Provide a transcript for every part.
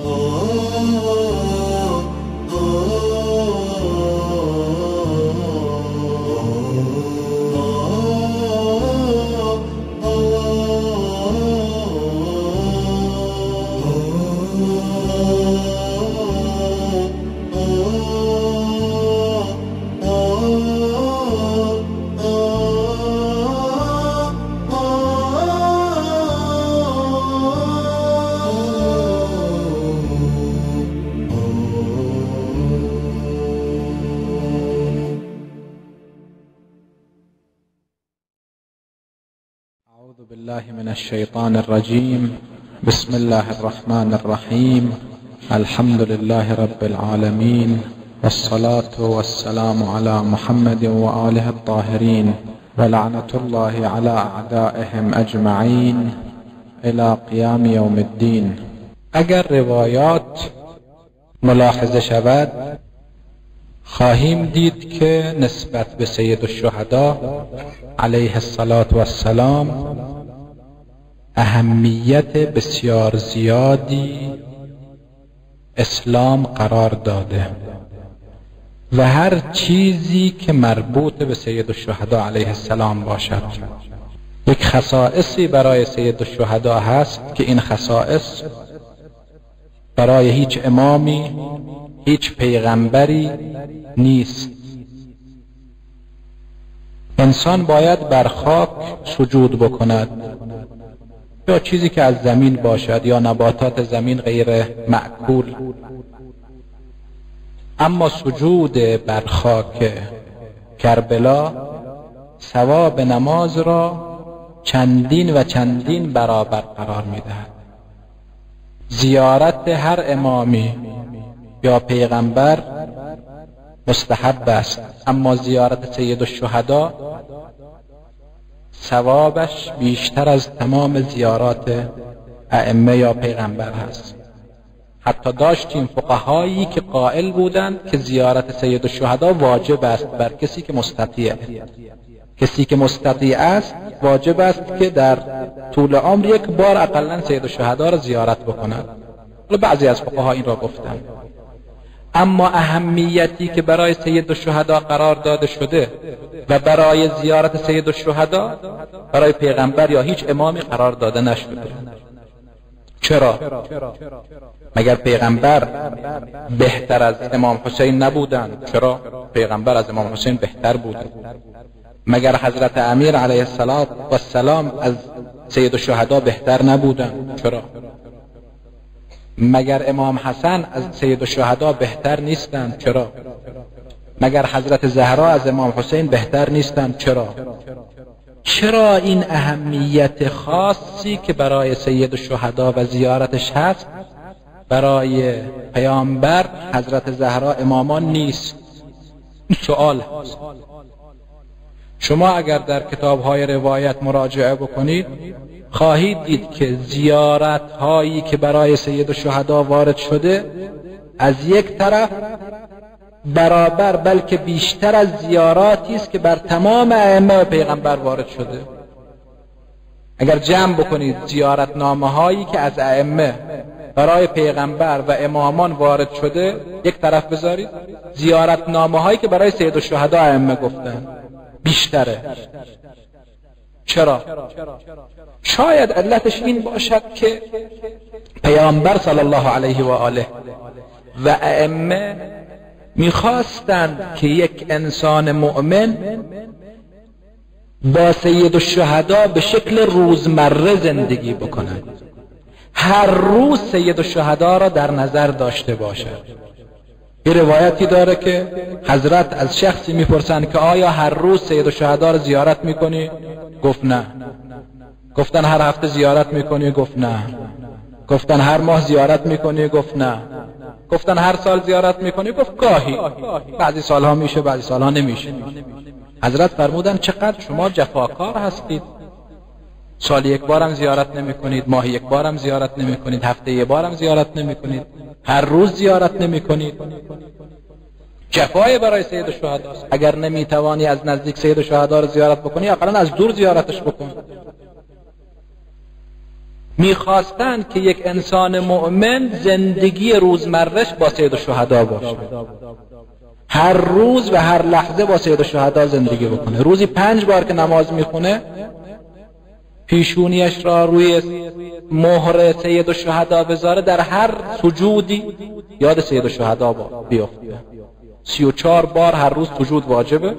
أعوذ بالله من الشيطان الرجيم. بسم الله الرحمن الرحيم. الحمد لله رب العالمين، والصلاة والسلام على محمد وآله الطاهرين، ولعنة الله على أعدائهم أجمعين إلى قيام يوم الدين. اگر روایات ملاحظه شود خواهیم دید که نسبت به سید الشهدا علیه السلام اهمیت بسیار زیادی اسلام قرار داده و هر چیزی که مربوط به سید الشهدا علیه السلام باشد یک خصائصی برای سید الشهدا هست که این خصائص برای هیچ امامی، هیچ پیغمبری نیست. انسان باید بر خاک سجود بکند یا چیزی که از زمین باشد یا نباتات زمین غیر مأکول، اما سجود بر خاک کربلا ثواب نماز را چندین و چندین برابر قرار می‌دهد. زیارت هر امامی یا پیغمبر مستحب است، اما زیارت سید الشهدا ثوابش بیشتر از تمام زیارات ائمه یا پیغمبر هست. حتی داشتیم فقهایی که قائل بودند که زیارت سید الشهدا واجب است بر کسی که مستطیع. کسی که مستطیع است واجب است که در طول عمر یک بار اقلا سید الشهدا را زیارت بکند. بعضی از فقها این را گفتند. اما اهمیتی که برای سید الشهدا قرار داده شده و برای زیارت سید الشهدا برای پیغمبر یا هیچ امامی قرار داده نشده. چرا؟ مگر پیغمبر بهتر از امام حسین نبودند؟ چرا؟ پیغمبر از امام حسین بهتر بودند. مگر حضرت امیر علیه السلام از سید الشهدا بهتر نبودند؟ چرا؟ مگر امام حسن از سید الشهدا بهتر نیستند؟ چرا؟ مگر حضرت زهرا از امام حسین بهتر نیستند؟ چرا؟ چرا این اهمیت خاصی که برای سید الشهدا و زیارتش هست برای پیامبر حضرت زهرا امامان نیست؟ این سوال هست. شما اگر در کتاب‌های روایت مراجعه بکنید خواهید دید که زیارت هایی که برای سید الشهدا وارد شده از یک طرف برابر بلکه بیشتر از زیاراتی است که بر تمام ائمه و پیغمبر وارد شده. اگر جمع بکنید زیارت نامه هایی که از ائمه برای پیغمبر و امامان وارد شده یک طرف بذارید، زیارت نامه هایی که برای سید الشهدا ائمه گفتن بیشتره. چرا؟ شاید علتش این باشد که پیامبر صلی الله علیه و آله و ائمه میخواستند که یک انسان مؤمن با سید الشهدا به شکل روزمره زندگی بکند، هر روز سید الشهدا را در نظر داشته باشد. یه روایتی داره که حضرت از شخصی میپرسند که آیا هر روز سید الشهدا را زیارت میکنی؟ گفت نه. گفتن هر هفته زیارت میکنی؟ گفت نه. گفتن هر ماه زیارت میکنی؟ گفت نه. گفتن هر سال زیارت میکنی؟ گفت گاهی، بعضی سالها میشه بعضی سالها نمیشه. حضرت فرمودن چقدر شما جفاکار هستید، سال یک بارم زیارت نمیکنید، ماهی یک بارم زیارت نمیکنید، هفته یک بارم زیارت نمیکنید، هر روز زیارت نمیکنید. جفای برای سید الشهدا است. اگر نمیتوانی از نزدیک سید الشهدا را زیارت بکنی اقلا از دور زیارتش بکن. میخواستند که یک انسان مؤمن زندگی روزمرش با سید الشهدا باشه، هر روز و هر لحظه با سید الشهدا زندگی بکنه. روزی 5 بار که نماز میخونه پیشونیش را روی مهر سید الشهدا بذاره، در هر سجودی یاد سید الشهدا بیفته. 34 بار هر روز سجود واجبه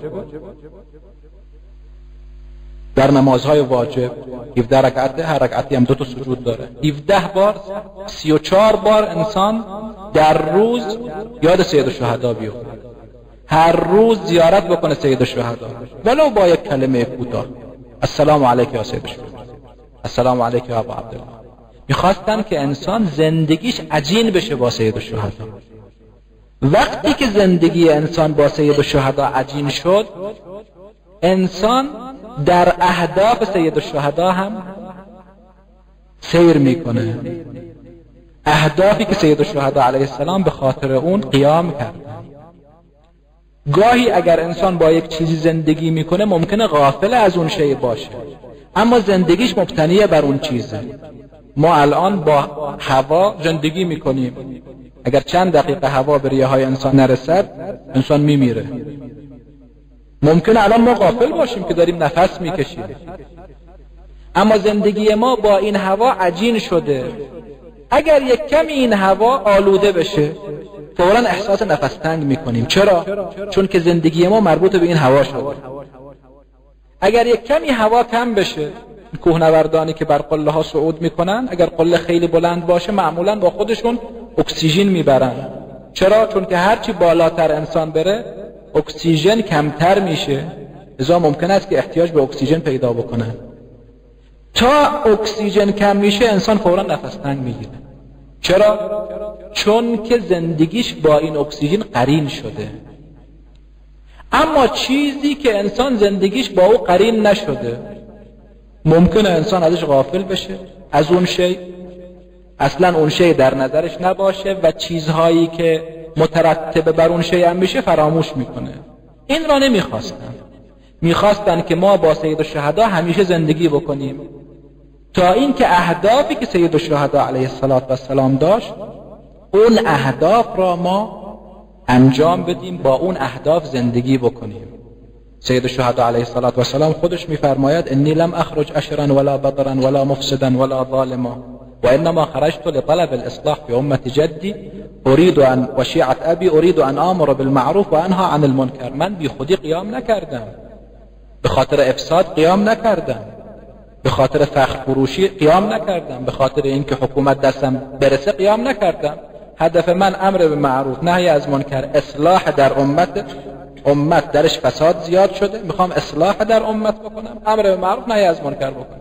در نمازهای واجب، 17 رکعته، هر رکعتی هم 2 تا سجود داره. 17 بار 34 بار انسان در روز یاد سید الشهدا بیفته، هر روز زیارت بکنه سید الشهدا، ولو با یک کلمه کوتاه، السلام علیک یا سید الشهدا، السلام علیک یا ابا عبدالله. میخواستن که انسان زندگیش عجین بشه با سید الشهدا. وقتی که زندگی انسان با سید الشهدا عجین شد، انسان در اهداف سید الشهدا هم سیر میکنه، اهدافی که سید الشهدا علیه السلام به خاطر اون قیام کرد. گاهی اگر انسان با یک چیزی زندگی میکنه ممکنه غافل از اون شی باشه، اما زندگیش مبتنیه بر اون چیزه. ما الان با هوا زندگی میکنیم، اگر چند دقیقه هوا به ریه های انسان نرسد انسان میمیره. ممکنه الان ما غافل باشیم که داریم نفس میکشیم، اما زندگی ما با این هوا عجین شده. اگر یک کمی این هوا آلوده بشه فوراً احساس نفس تنگ میکنیم. چرا؟ چون که زندگی ما مربوط به این هوا شده. اگر یک کمی هوا کم بشه، کوهنوردانی که بر قله ها صعود میکنن، اگر قله خیلی بلند باشه معمولاً با خودشون اکسیژن میبرن. چرا؟ چون که هرچی بالاتر انسان بره اکسیژن کمتر میشه، لذا ممکن است که احتیاج به اکسیژن پیدا بکنن. تا اکسیژن کم میشه انسان فوراً نفس تنگ میگیره. چرا؟ چون که زندگیش با این اکسیژن قرین شده. اما چیزی که انسان زندگیش با او قرین نشده، ممکنه انسان ازش غافل بشه، از اون شی اصلا اون شی در نظرش نباشه و چیزهایی که مترتب بر اون شی هم میشه فراموش میکنه. این را نمیخواستن. میخواستن که ما با سید الشهدا همیشه زندگی بکنیم، تا اینکه اهدافی که سید الشهدا علیه السلام داشت اون اهداف را ما انجام بدیم، با اون اهداف زندگی بکنیم. سید الشهدا علیه السلام خودش میفرماید انی لم اخرج اشرا ولا بطرا ولا مفسدا ولا ظالما وانما خرجت لطلب الاصلاح في امه جدي اريد ان وشيعه ابي اريد ان امر بالمعروف وانهى عن المنکر. من بی خودی قیام نکردم، به خاطر افساد قیام نکردم، به خاطر فخر فروشی قیام نکردم، به خاطر اینکه حکومت دستم برسه قیام نکردم. هدف من امر به معروف نهی از منکر، اصلاح در امت درش فساد زیاد شده، میخوام اصلاح در امت بکنم، امر به معروف نهی از منکر بکنم.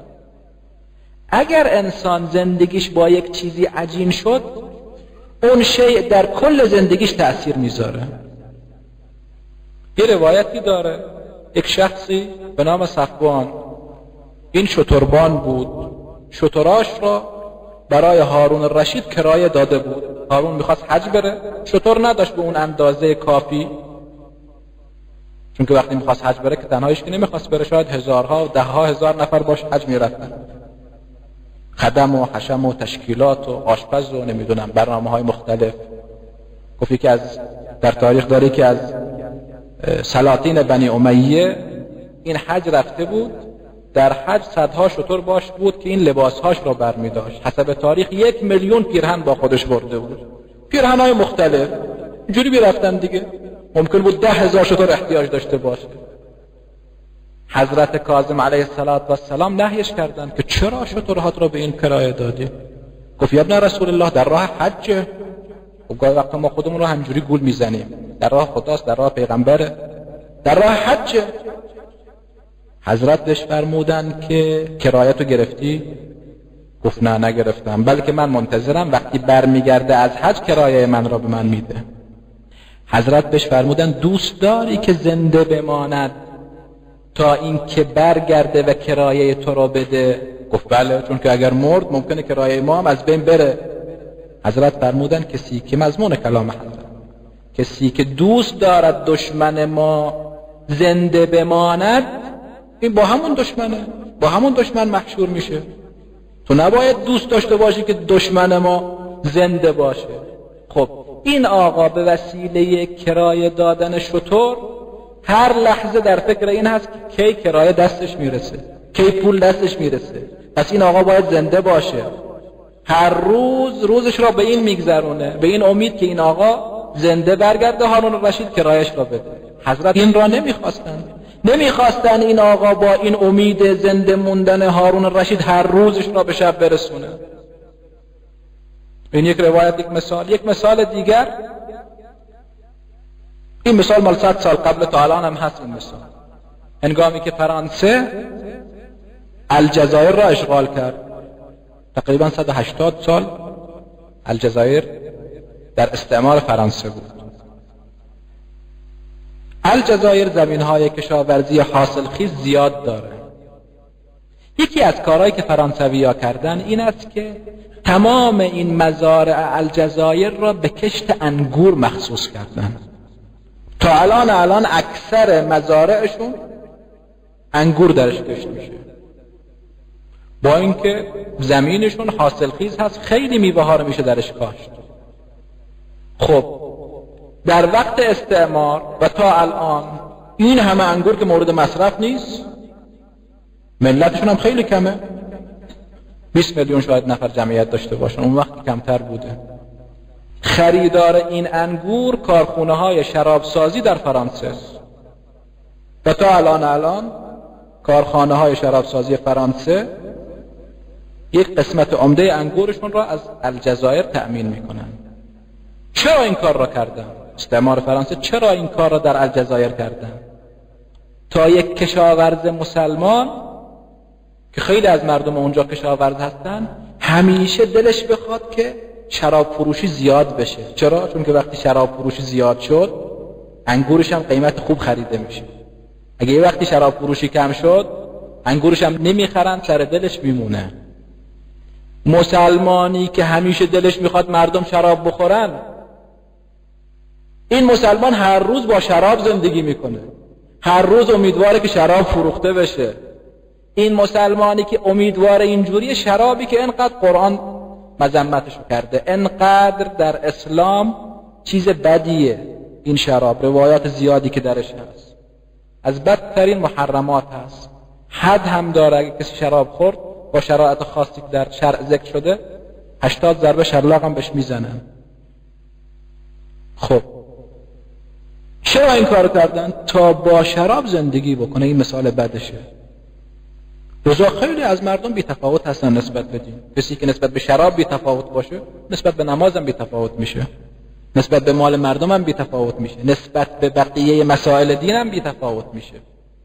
اگر انسان زندگیش با یک چیزی عجین شد، اون شیء در کل زندگیش تأثیر میذاره. یه روایتی داره، یک شخصی به نام صفوان، این شتربان بود، شتراش را برای هارون الرشید کرایه داده بود. هارون میخواست حج بره، شتر نداشت به اون اندازه کافی، چون که وقتی میخواست حج بره که تنهایش که نمیخواست بره، شاید هزارها و دهها هزار نفر باش حج میرفتن، خدم و حشم و تشکیلات و آشپز و نمیدونم برنامه های مختلف. گفتی که در تاریخ داری که از سلاطین بنی امیه این حج رفته بود، در حج صدها شتر باش بود که این لباسهاش را برمی داشت. حسب تاریخ 1 میلیون پیرهن با خودش برده بود، پیرهن‌های مختلف. اینجوری بیرفتن دیگه، ممکن بود 10,000 شتر احتیاج داشته باشه. حضرت کاظم علیه السلام نهیش کردن که چرا شترهات را به این کرایه دادی؟ گفت یا ابن رسول الله در راه حجه. و گاهی وقتا ما خودمون رو همجوری گول میزنیم، در راه خداست، در راه پیغمبره، در راه حجه. حضرت بهش فرمودن که کرایتو گرفتی؟ گفت نه نگرفتم، بلکه من منتظرم وقتی برمیگرده از حج کرایه من را به من میده. حضرت بهش فرمودن دوست داری که زنده بماند تا این که برگرده و کرایه تو را بده؟ گفت بله، چون که اگر مرد ممکنه کرایه ما هم از بین بره. حضرت فرمودن کسی که مضمون کلام حضرت، کسی که دوست دارد دشمن ما زنده بماند، این با همون دشمنه، با همون دشمن محشور میشه. تو نباید دوست داشته باشی که دشمن ما زنده باشه. خب این آقا به وسیله کرایه دادن شتر هر لحظه در فکر این هست که کی کرایه دستش میرسه، کی پول دستش میرسه. پس این آقا باید زنده باشه. هر روز روزش را به این میگذرونه، به این امید که این آقا زنده برگرده هارون الرشید کرایش را بده. حضرت این را نمیخواستن این آقا با این امید زنده موندن هارون الرشید هر روزش را به شب برسونه. این یک روایت، یک مثال دیگر. این مثال مال 100 سال قبل تا الان هم هست. این مثال هنگامی که فرانسه الجزایر را اشغال کرد، تقریبا 180 سال الجزایر در استعمار فرانسه بود. الجزایر زمین‌های کشاورزی حاصلخیز زیاد داره. یکی از کارهایی که فرانسوی‌ها کردن این است که تمام این مزارع الجزایر را به کشت انگور مخصوص کردن. تا الان اکثر مزارعشون انگور درش کشت میشه، با اینکه زمینشون حاصلخیز هست، خیلی میوه ها رو میشه درش کاشت. خب در وقت استعمار و تا الان این همه انگور که مورد مصرف نیست، ملتشون هم خیلی کمه، 20 میلیون شاید نفر جمعیت داشته باشن، اون وقت کمتر بوده. خریدار این انگور کارخونه های شرابسازی در فرانسه است و تا الان کارخانه های شرابسازی فرانسه یک قسمت عمده انگورشون را از الجزایر تأمین میکنن. چرا این کار را کردن؟ استعمار فرانسه چرا این کار را در الجزایر کردن؟ تا یک کشاورز مسلمان که خیلی از مردم اونجا کشاورز هستن همیشه دلش بخواد که شراب فروشی زیاد بشه. چرا؟ چون که وقتی شراب فروشی زیاد شد انگورش هم قیمت خوب خریده میشه. اگه یه وقتی شراب فروشی کم شد انگورش هم نمیخرن، سر دلش میمونه. مسلمانی که همیشه دلش میخواد مردم شراب بخورن، این مسلمان هر روز با شراب زندگی میکنه، هر روز امیدواره که شراب فروخته بشه. این مسلمانی که امیدوار اینجوری شرابی که انقدر قرآن مذمتشو کرده، انقدر در اسلام چیز بدیه این شراب، روایات زیادی که درش هست، از بدترین محرمات هست، حد هم داره. اگه کسی شراب خورد با شرایط خاصی که در شرع ذکر شده 80 ضربه شلاق هم بهش میزنن. خب چرا این کار کردن؟ تا با شراب زندگی بکنه. این مثال بدشه. روزا خیلی از مردم بی تفاوت هستن نسبت به دین. کسی که نسبت به شراب بی تفاوت باشه نسبت به نماز هم بی تفاوت میشه، نسبت به مال مردم هم بی تفاوت میشه، نسبت به بقیه مسائل دین هم بی تفاوت میشه.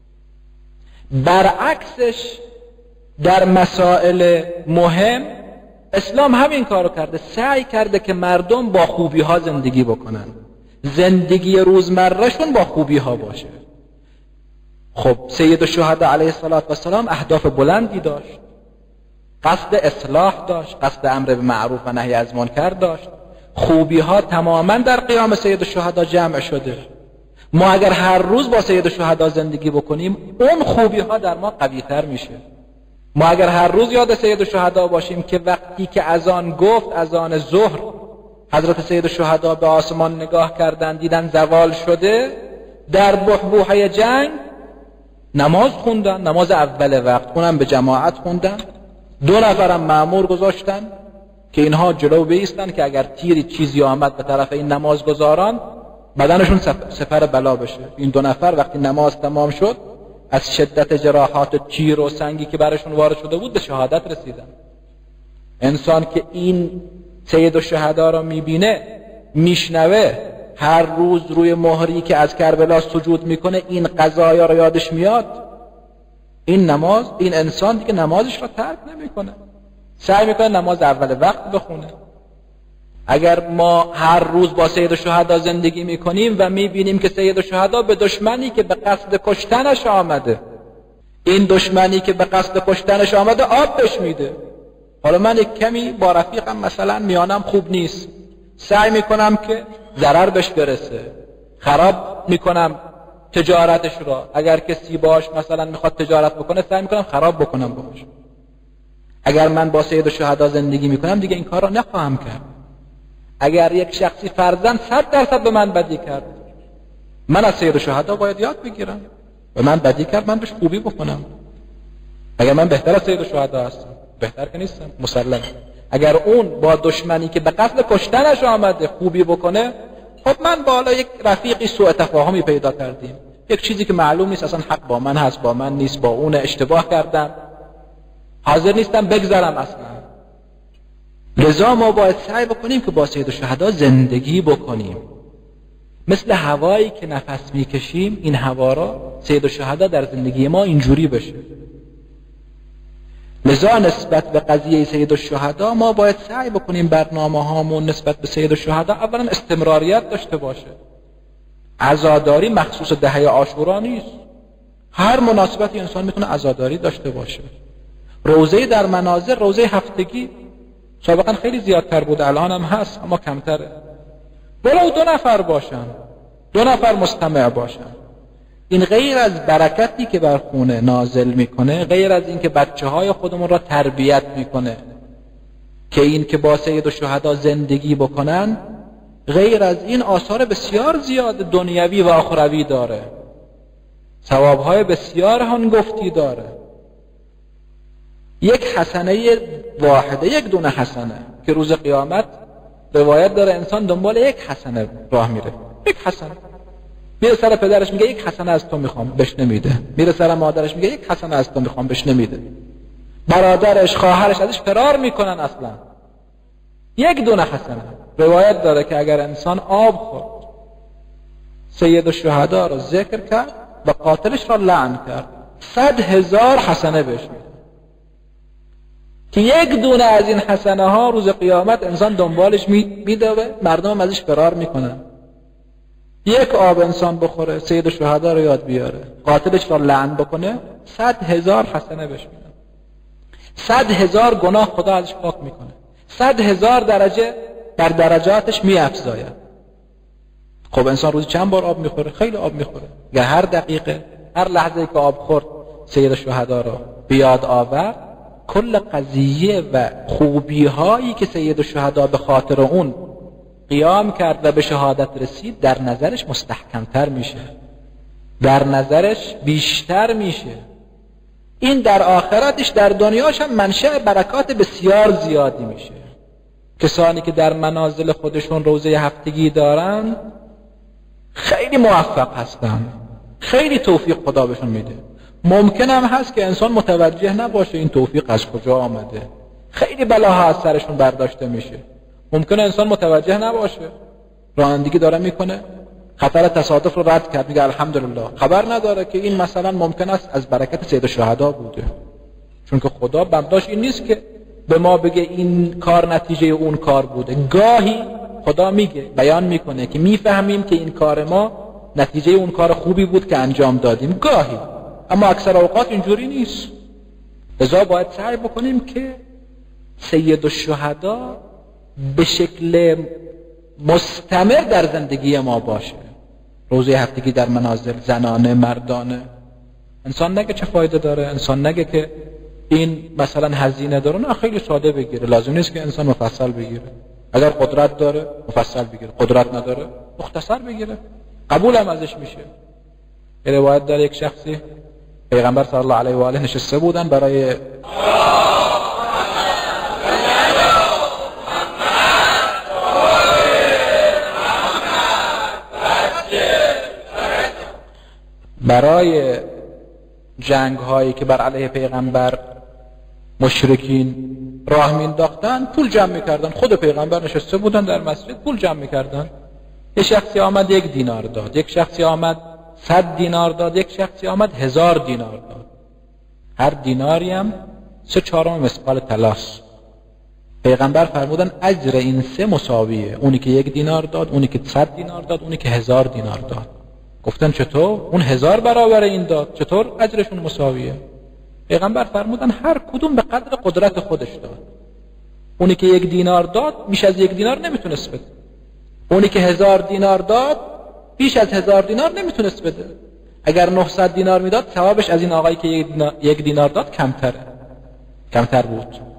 برعکسش در مسائل مهم اسلام همین کارو کرده، سعی کرده که مردم با خوبی ها زندگی بکنن، زندگی روزمرهشون با خوبی ها باشه. خب سید الشهدا علیه السلام اهداف بلندی داشت، قصد اصلاح داشت، قصد امر به معروف و نهی از منکر داشت. خوبی ها تماما در قیام سید الشهدا جمع شده. ما اگر هر روز با سید الشهدا زندگی بکنیم اون خوبی ها در ما قوی تر میشه. ما اگر هر روز یاد سید الشهدا باشیم که وقتی که اذان گفت، اذان ظهر، حضرت سید الشهدا به آسمان نگاه کردن دیدن زوال شده، در بحبوحه جنگ نماز خوندن، نماز اول وقت، اونم به جماعت خوندن. 2 نفرم مأمور گذاشتن که اینها جلو بایستن که اگر تیری چیزی آمد به طرف این نمازگزاران بدنشون سپر بلا بشه. این 2 نفر وقتی نماز تمام شد از شدت جراحات تیر و سنگی که برشون وارد شده بود به شهادت رسیدن. انسان که این سید الشهدا را میبینه، میشنوه، هر روز روی مهری که از کربلا سجود میکنه این قضایا را یادش میاد، این انسان دیگه نمازش را ترک نمیکنه، سعی میکنه نماز اول وقت بخونه. اگر ما هر روز با سید الشهدا زندگی میکنیم و میبینیم که سید الشهدا به دشمنی که به قصد کشتنش آمده، این دشمنی که به قصد کشتنش آمده آب بهش میده. حالا من یک کمی با رفیقم مثلا میانم خوب نیست، سعی میکنم که ضرر بهش برسه، خراب میکنم تجارتش را. اگر کسی باش مثلا میخواد تجارت بکنه سعی میکنم خراب بکنم باش. اگر من با سید الشهدا زندگی میکنم دیگه این کار را نخواهم کرد. اگر یک شخصی فرضاً 100% به من بدی کرد، من از سید الشهدا باید یاد بگیرم. به من بدی کرد، من بهش خوبی بکنم. اگر من بهتر از سید الشهدا هستم، بهتر که نیستم مسلم. اگر اون با دشمنی که به قصد کشتنش آمده خوبی بکنه، خب من بالا یک رفیقی سوء تفاهمی پیدا کردیم، یک چیزی که معلوم نیست اصلا حق با من هست با من نیست، با اون اشتباه کردم، حاضر نیستم بگذرم اصلا. لذا ما باید سعی بکنیم که با سید الشهدا زندگی بکنیم. مثل هوایی که نفس میکشیم، این هوا را سید الشهدا در زندگی ما اینجوری بشه. لذا نسبت به قضیه سید الشهدا ما باید سعی بکنیم برنامه هامون نسبت به سید الشهدا اولا استمراریت داشته باشه. عزاداری مخصوص دهه عاشورا نیست. هر مناسبتی انسان میتونه عزاداری داشته باشه. روزه در منازل، روزه هفتگی سابقا خیلی زیادتر بود، الان هم هست اما کمتره. ولو 2 نفر باشن، 2 نفر مستمع باشن. این غیر از برکتی که بر خونه نازل میکنه، غیر از این که بچه های خودمون را تربیت میکنه که این که با سید الشهدا زندگی بکنن، غیر از این آثار بسیار زیاد دنیوی و آخروی داره، ثوابهای بسیار هنگفتی داره. یک حسنه واحده، یک دونه حسنه که روز قیامت روایت داره انسان دنبال یک حسنه راه میره. یک حسنه میره سر پدرش میگه یک حسنه از تو میخوام، بهش نمیده. میره سر مادرش میگه یک حسنه از تو میخوام، بهش نمیده. برادرش، خواهرش ازش فرار میکنن اصلا. یک دونه حسنه. روایت داره که اگر انسان آب خورد، سید الشهدا رو ذکر کرد و قاتلش را لعن کرد، 100,000 حسنه بهش میده. که یک دونه از این حسنه ها روز قیامت انسان دنبالش میده و مردم ازش فرار میکنن. یک آب انسان بخوره، سید الشهدا رو یاد بیاره، قاتلش را لعن بکنه، 100,000 حسنه بهش میدن. 100,000 گناه خدا ازش پاک میکنه. 100,000 درجه در درجاتش میافزاید. خب انسان روزی چند بار آب میخوره؟ خیلی آب میخوره. یا هر دقیقه، هر لحظه که آب خورد، سید الشهدا رو بیاد آورد، کل قضیه و خوبی هایی که سید الشهدا به خاطر اون قیام کرد و به شهادت رسید در نظرش مستحکمتر میشه، در نظرش بیشتر میشه. این در آخرتش، در دنیاش هم منشأ برکات بسیار زیادی میشه. کسانی که در منازل خودشون روزه هفتگی دارن خیلی موفق هستن، خیلی توفیق خدا بهشون میده. ممکن هم هست که انسان متوجه نباشه این توفیق از کجا آمده، خیلی بلاها از سرشون برداشته میشه. ممکنه انسان متوجه نباشه، رانندگی داره میکنه، خطر تصادف رو رد کرد، میگه الحمدلله، خبر نداره که این مثلا ممکن است از برکت سید الشهدا بوده. چون که خدا برداشت این نیست که به ما بگه این کار نتیجه اون کار بوده. گاهی خدا میگه، بیان میکنه که میفهمیم که این کار ما نتیجه اون کار خوبی بود که انجام دادیم، گاهی، اما اکثر اوقات اینجوری نیست. لذا باید سعی بکنیم که سید الشهدا به شکل مستمر در زندگی ما باشه. روزه هفتگی در منازل، زنانه، مردانه. انسان نگه چه فایده داره، انسان نگه که این مثلا هزینه داره، نه، خیلی ساده بگیره. لازم نیست که انسان مفصل بگیره. اگر قدرت داره مفصل بگیره، قدرت نداره مختصر بگیره، قبول هم ازش میشه. روایت داره یک شخصی پیغمبر صلی الله علیه و آله نشسته بودن برای جنگ هایی که بر علیه پیغمبر مشرکین راه مینداختن، پول جمع میکردن. خود پیغمبر نشسته بودن در مسجد، پول جمع میکردن. یک شخصی آمد 1 دینار داد، یک شخصی آمد 100 دینار داد، یک شخصی آمد 1000 دینار داد. هر دیناری هم 3/4 مثقال طلاست. پیغمبر فرمودن اجر این 3 مساویه، اونی که 1 دینار داد، اونی که 100 دینار داد، اونی که 1000 دینار داد. گفتن چطور؟ اون 1000 برابر این داد، چطور اجرشون مساویه؟ پیغمبر فرمودن هر کدوم به قدر قدرت خودش داد. اونی که 1 دینار داد بیش از 1 دینار نمیتونست بده، اونی که 1000 دینار داد بیش از 1000 دینار نمیتونست بده. اگر 900 دینار میداد ثوابش از این آقایی که 1 دینار داد کمتر بود.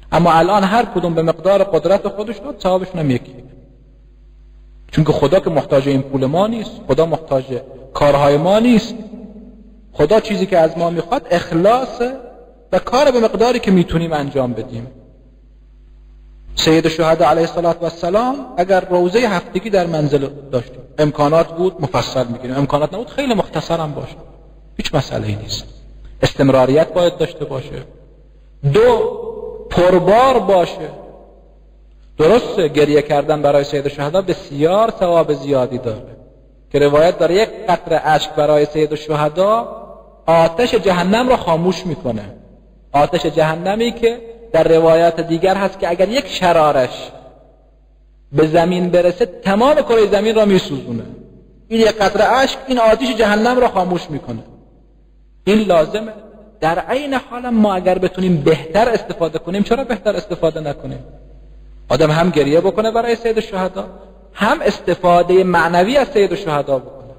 اما الان هر کدوم به مقدار قدرت خودش داد، ثوابشون هم یکیه. چون که خدا که محتاج این پول ما نیست، خدا محتاج کارهای ما نیست. خدا چیزی که از ما میخواد اخلاصه و کار به مقداری که میتونیم انجام بدیم. سید الشهدا علیه السلام اگر روزه هفتگی در منزل داشتیم، امکانات بود مفصل میگیریم، امکانات نبود خیلی مختصر هم باشه، هیچ مسئله‌ای نیست. استمراریت باید داشته باشه. 2 پربار باشه. درسته گریه کردن برای سید الشهدا بسیار ثواب زیادی داره که روایت داره 1 قطره اشک برای سید الشهدا آتش جهنم را خاموش میکنه. آتش جهنمی که در روایات دیگر هست که اگر 1 شرارش به زمین برسه تمام کره زمین را میسوزونه. این 1 قطره اشک این آتش جهنم را خاموش میکنه. این لازمه. در عین حال ما اگر بتونیم بهتر استفاده کنیم، چرا بهتر استفاده نکنیم؟ آدم هم گریه بکنه برای سید الشهدا، هم استفاده معنوی از سید الشهدا بکنه.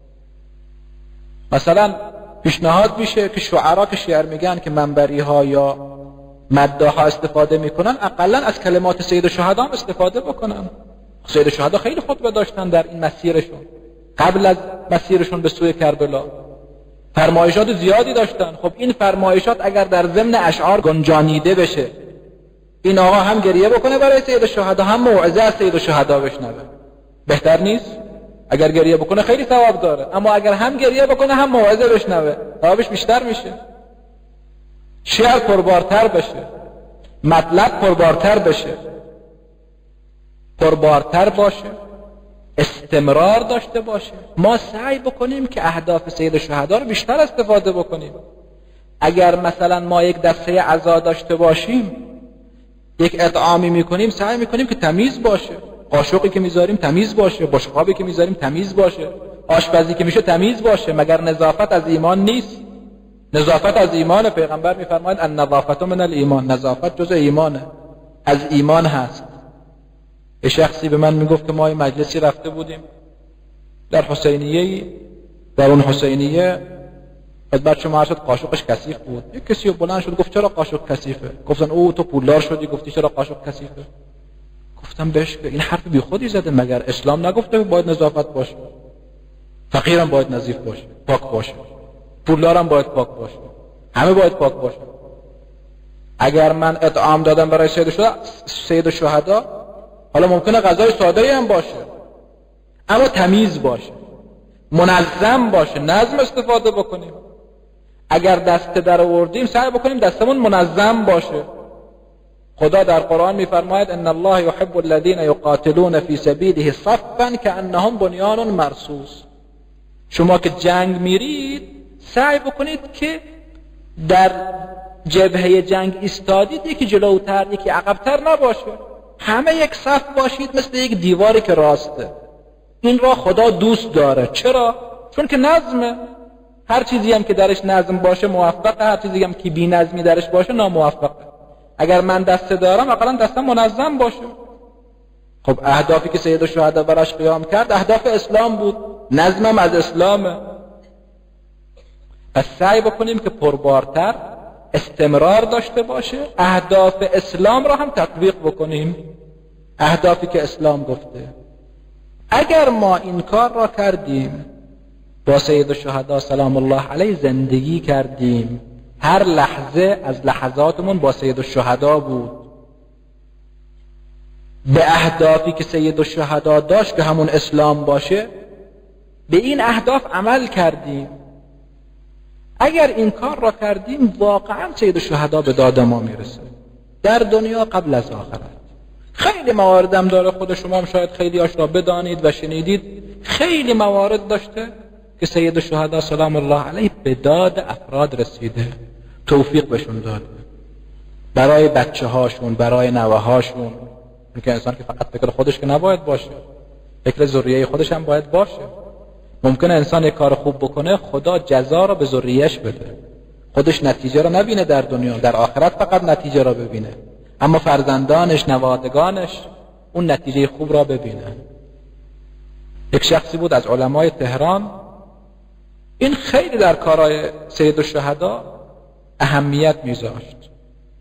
مثلا پیشنهاد میشه که شعرا که شعر میگن که منبری ها یا مداح ها استفاده میکنن، اقلا از کلمات سید الشهدا هم استفاده بکنن. سید الشهدا خیلی خطبه داشتن در این مسیرشون، قبل از مسیرشون به سوی کربلا فرمایشات زیادی داشتن. خب این فرمایشات اگر در ضمن اشعار گنجانیده بشه، این آقا هم گریه بکنه برای سید الشهدا، هم موعظه از سید الشهدا بشنوه، بهتر نیست؟ اگر گریه بکنه خیلی ثواب داره، اما اگر هم گریه بکنه هم موعظه بشنوه ثوابش بیشتر میشه. شعر پربارتر بشه، مطلب پربارتر بشه، پربارتر باشه، استمرار داشته باشه. ما سعی بکنیم که اهداف سید الشهدا رو بیشتر استفاده بکنیم. اگر مثلا ما 1 دسته عزا داشته باشیم، 1 اطعامی میکنیم، سعی میکنیم که تمیز باشه. قاشقی که میذاریم تمیز باشه، بشقابی که میذاریم تمیز باشه، آشپزی که میشه تمیز باشه. مگر نظافت از ایمان نیست؟ نظافت از ایمان. پیغمبر میفرماید النظافت من الایمان، نظافت جزء ایمانه، از ایمان هست. یه شخصی به من میگفت که ما این مجلسی رفته بودیم در حسینیه، در اون حسینیه خدمت شما عرض شد قاشقش کثیف بود. یک کسی بلند شد گفت چرا قاشق کثیفه؟ گفتن او تو پولدار شدی گفتی چرا قاشق کثیفه؟ گفتم بهش که این حرف بی خودی زده، مگر اسلام نگفته باید نظافت باشه؟ فقیرم باید نظیف باشه، پاک باشه، پولدارم باید پاک باشه، همه باید پاک باشه. اگر من اطعام دادم برای سید الشهدا، حالا ممکنه غذای ساده‌ای هم باشه اما تمیز باشه، منظم باشه، نظم استفاده بکنیم. اگر دسته در آوردیم سعی بکنیم دستمون منظم باشه. خدا در قرآن میفرماید ان الله يحب الذين يقاتلون في سبيله صفا كأنهم بنيان مرصوص. شما که جنگ میرید سعی بکنید که در جبهه جنگ ایستادید، یکی جلوتر یکی عقبتر نباشه، همه 1 صف باشید مثل 1 دیواری که راسته. این را خدا دوست داره. چرا؟ چون که نظمه. هر چیزی هم که درش نظم باشه موفقه، هر چیزی هم که بی نظمی درش باشه ناموفقه. اگر من دسته دارم اقلا دستم منظم باشه. خب اهدافی که سید الشهدا براش قیام کرد اهداف اسلام بود، نظمم از اسلامه. پس سعی بکنیم که پربارتر استمرار داشته باشه، اهداف اسلام را هم تطبیق بکنیم، اهدافی که اسلام گفته. اگر ما این کار را کردیم، با سید الشهدا سلام الله علیه زندگی کردیم، هر لحظه از لحظاتمون با سید الشهدا بود، به اهدافی که سید الشهدا داشت که همون اسلام باشه، به این اهداف عمل کردیم. اگر این کار را کردیم واقعا سید الشهدا به داد ما میرسه، در دنیا قبل از آخرت. خیلی مواردم داره، خود شما هم شاید خیلی هاش را بدانید و شنیدید. خیلی موارد داشته که سید الشهدا سلام الله علیه به داد افراد رسیده، توفیق بهشون داد، برای بچه هاشون، برای نوه هاشون. که انسان که فقط فکر خودش که نباید باشه، فکر ذریه خودش هم باید باشه. ممکنه انسان یک کار خوب بکنه، خدا جزا را به ذریه‌اش بده، خودش نتیجه را نبینه در دنیا، در آخرت فقط نتیجه را ببینه، اما فرزندانش، نوادگانش اون نتیجه خوب را ببینه. یک شخصی بود از علمای تهران، این خیلی در کارهای سید الشهدا اهمیت میذاشت.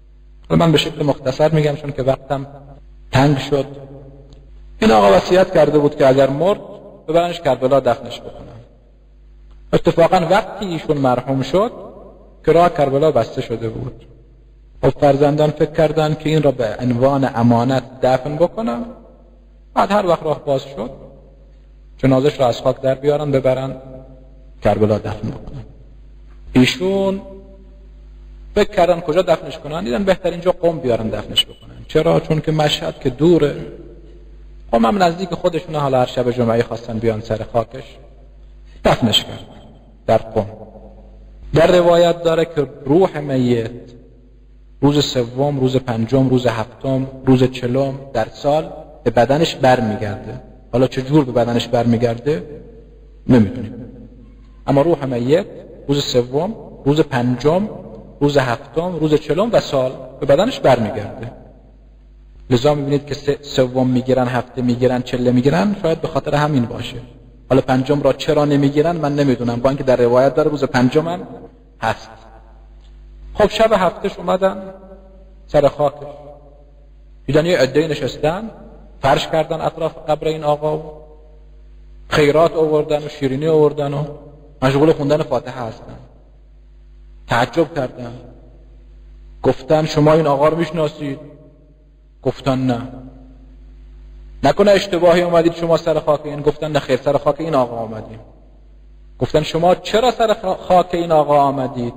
من به شکل مختصر میگم چون که وقتم تنگ شد. این آقا وصیت کرده بود که اگر مرد ببرنش کربلا دفنش بکنن. اتفاقا وقتی ایشون مرحوم شد که راه کربلا بسته شده بود و فرزندان فکر کردن که این را به عنوان امانت دفن بکنن. بعد هر وقت راه باز شد جنازش را از خاک در بیارن ببرن کربلا دفن بکنن. ایشون فکر کردن کجا دفنش کنن، دیدن بهتر اینجا قم بیارن دفنش بکنن. چرا؟ چون که مشهد که دوره، قم هم نزدیک خودشونه، حالا هر شب جمعه خواستن بیان سر خاکش دفنش کرد در قم. در روایت داره که روح میت روز سوم، روز پنجم، روز هفتم، روز چلم در سال به بدنش بر میگرده. حالا چجور به بدنش بر میگرده نمیدونیم، اما روح میت روز سوم، روز پنجم، روز هفتم، روز چلم و سال به بدنش بر میگرده. لذا میبینید که سوم میگیرن، هفته میگیرن، چله میگیرن، شاید به خاطر همین باشه. حالا پنجم را چرا نمیگیرن من نمیدونم، با اینکه در روایت داره روز پنجم هم هست. خب شب هفتهش اومدن سر خاکش، دیدن یه عده‌ای نشستن فرش کردن اطراف قبر این آقا و خیرات آوردن و شیرینی آوردن و مشغول خوندن فاتحه هستن. تعجب کردن، گفتن شما این آقا رو میشناسید؟ گفتن نه. نکنه اشتباهی اومدید شما سر خاک این؟ گفتن نه خیر، سر خاک این آقا آمدیم. گفتن شما چرا سر خاک این آقا آمدید؟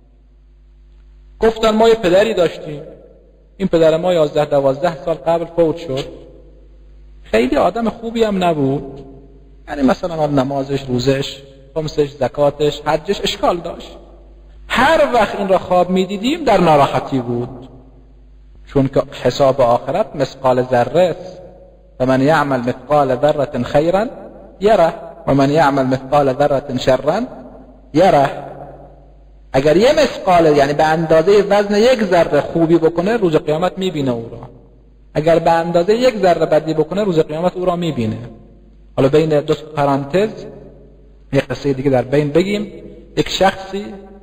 گفتن ما یه پدری داشتیم، این پدر ما 11-12 سال قبل فوت شد، خیلی آدم خوبی هم نبود، یعنی مثلا نمازش، روزش، خمسش، زکاتش، حجش اشکال داشت. هر وقت این را خواب میدیدیم در ناراحتی بود، چون که حساب آخرت مثقال ذره است. و من یعمل مثقال ذره خیرا یره و من یعمل مثقال ذره شرا یره. اگر یه مثقال، یعنی به اندازه وزن یک ذره خوبی بکنه روز قیامت میبینه او را، اگر به اندازه یک ذره بدی بکنه روز قیامت او را میبینه. حالا بین دو پرانتز یک قصه دیگه در بین بگیم. یک شخصی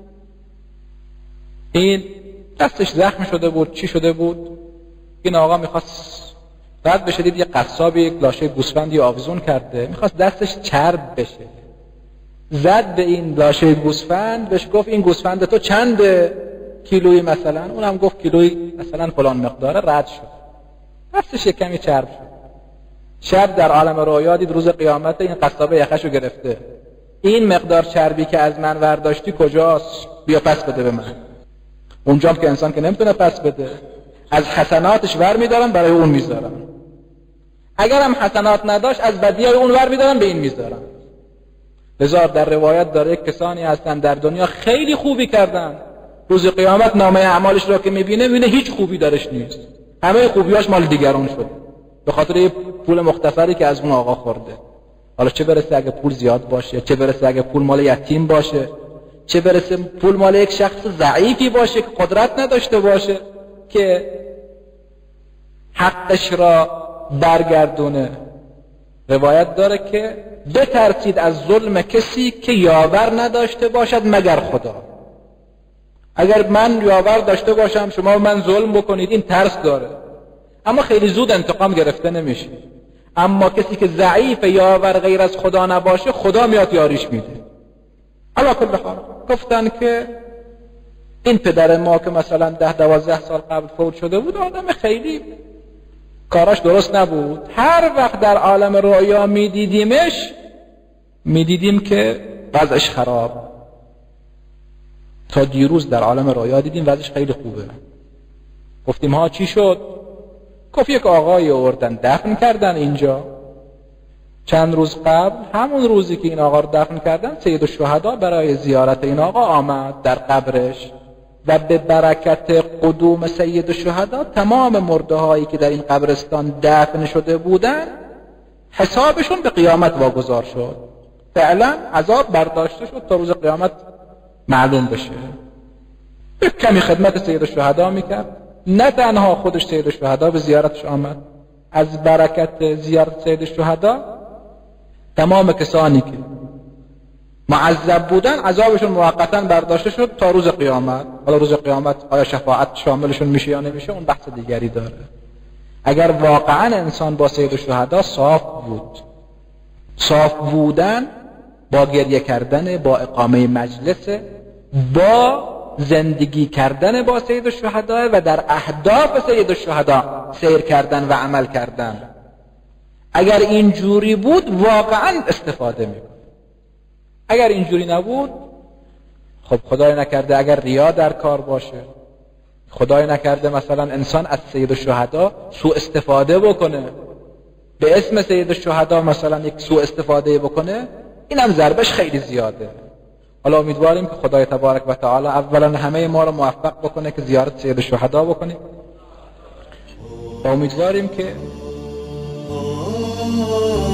این دستش زخم شده بود، چی شده بود، این آقا میخواست رد بشه، دید یه قصابی یک لاشه گوسفندی آویزون کرده، میخواست دستش چرب بشه، زد به این لاشه گوسفند، بهش گفت این گوسفند تو چند کیلویی مثلا؟ اونم گفت کیلویی مثلا فلان مقداره. رد شد، دستش یک کمی چرب شد. شب در عالم رویا دید روز قیامت این قصابه یخشو گرفته، این مقدار چربی که از من ورداشتی کجاست؟ بیا پس بده به من. اونجا که انسان که نمیتونه پس بده، از حسناتش ور میدارن برای اون میذارن، اگر هم حسنات نداشت از بدیای اون ور میدارن به این میذارن. لذا در روایت داره کسانی هستن در دنیا خیلی خوبی کردن، روز قیامت نامه اعمالش را که میبینه هیچ خوبی درش نیست، همه خوبیاش مال دیگران شده به خاطر یه پول مختصری که از اون آقا خورده. حالا چه برسه اگه پول زیاد باشه، چه برسه اگه پول مال یتیم باشه، چه برسه پول مال یک شخص ضعیفی باشه که قدرت نداشته باشه که حقش را برگردونه. روایت داره که بترسید از ظلم کسی که یاور نداشته باشد مگر خدا. اگر من یاور داشته باشم شما من ظلم بکنید، این ترس داره، اما خیلی زود انتقام گرفته نمیشه. اما کسی که ضعیف یاور غیر از خدا نباشه خدا میاد یاریش میده. علا کل حال گفتن که این پدر ما که مثلا 10-12 سال قبل فوت شده بود آدم خیلی کاراش درست نبود، هر وقت در عالم رؤیا میدیدیمش میدیدیم که وضعش خراب. تا دیروز در عالم رؤیا دیدیم وضعش خیلی خوبه. گفتیم ها چی شد؟ گفت یک آقایی آوردن دفن کردن اینجا. چند روز قبل، همون روزی که این آقا رو دفن کردن، سید الشهدا برای زیارت این آقا آمد در قبرش و به برکت قدوم سید الشهدا تمام مرده هایی که در این قبرستان دفن شده بودن حسابشون به قیامت واگذار شد. فعلا عذاب برداشته شد تا روز قیامت معلوم بشه. یک کمی خدمت سید الشهدا میکرد، نه تنها خودش سید الشهدا به زیارتش آمد، از برکت زیارت سید الشهدا تمام کسانی که معذب بودن عذابشون موقتا برداشته شد تا روز قیامت. حالا روز قیامت آیا شفاعت شاملشون میشه یا نمیشه اون بحث دیگری داره. اگر واقعا انسان با سید الشهدا صاف بود، صاف بودن با گریه کردن، با اقامه مجلس، با زندگی کردن با سید الشهدا و در اهداف سید الشهدا سیر کردن و عمل کردن، اگر اینجوری بود واقعا استفاده میکنه. اگر اینجوری نبود، خب خدای نکرده اگر ریا در کار باشه، خدای نکرده مثلا انسان از سید الشهدا سوء استفاده بکنه، به اسم سید الشهدا مثلا یک سوء استفاده بکنه، اینم ضربش خیلی زیاده. حالا امیدواریم که خدای تبارک و تعالی اولا همه ما رو موفق بکنه که زیارت سید الشهدا بکنیم و امیدواریم که